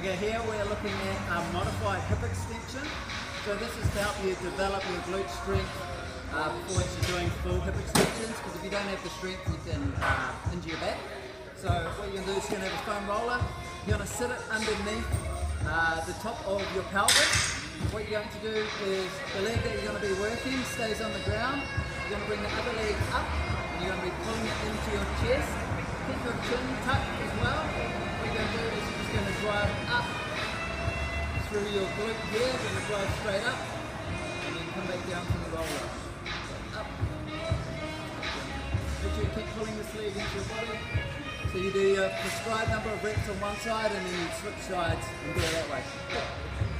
Okay, here we're looking at a modified hip extension. So this is to help you develop your glute strength before you're doing full hip extensions, because if you don't have the strength you can injure your back. So what you're going to do is you're going to have a foam roller, you're going to sit it underneath the top of your pelvis. What you're going to do is the leg that you're going to be working stays on the ground, you're going to bring the other leg up and you're going to be pulling it into your chest. Keep your chin tucked as well. What you're going to do is you're just going to drive up through your glute here, you're going to drive straight up and then come back down to the roller. So up. Make sure you keep pulling this leg into your body. So you do your prescribed number of reps on one side and then you switch sides and do it that way.